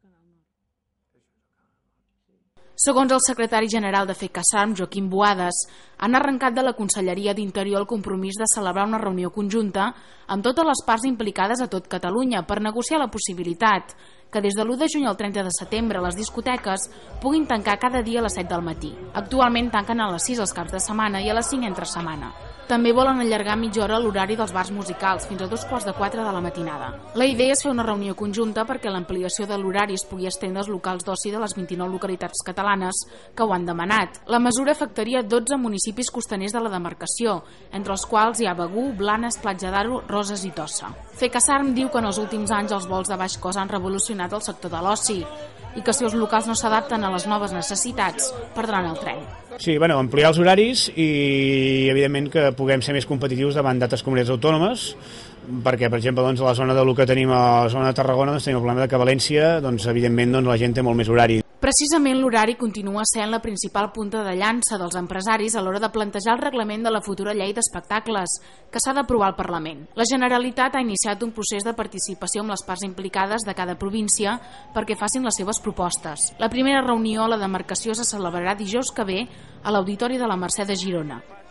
Segons el secretari general de FECASARM, Joaquim Boades, han arrencat de la Conselleria d'Interior el compromís de celebrar una reunió conjunta amb totes les parts implicades a tot Catalunya per negociar la possibilitat que des de l'1 de juny al 30 de setembre les discoteques puguin tancar cada dia a les 7 del matí. Actualment tanquen a les 6 els caps de setmana i a les 5 entre setmana. També volen allargar mitja hora l'horari dels bars musicals, fins a 3:45 de la matinada. La idea és fer una reunió conjunta perquè l'ampliació de l'horari es pugui estendre als locals d'oci de les 29 localitats catalanes que ho han demanat. La mesura afectaria 12 municipis costaners de la demarcació, entre els quals hi ha Begur, Blanes, Platja d'Aro, Roses i Tossa. FECASARM diu que en els últims anys els vols de baix cost han revolucionat el sector de l'oci i que si els locals no s'adapten a les noves necessitats, perdran el tren. Sí, ampliar els horaris i, evidentment, que puguem ser més competitius davant d'altres comunitats autònomes, perquè, per exemple, a la zona del que tenim a la zona de Tarragona tenim el problema que a València, evidentment, la gent té molt més horari. Precisament l'horari continua sent la principal punta de llança dels empresaris a l'hora de plantejar el reglament de la futura llei d'espectacles, que s'ha d'aprovar al Parlament. La Generalitat ha iniciat un procés de participació amb les parts implicades de cada província perquè facin les seves propostes. La primera reunió a la demarcació se celebrarà dijous que ve a l'Auditori de la Mercè de Girona.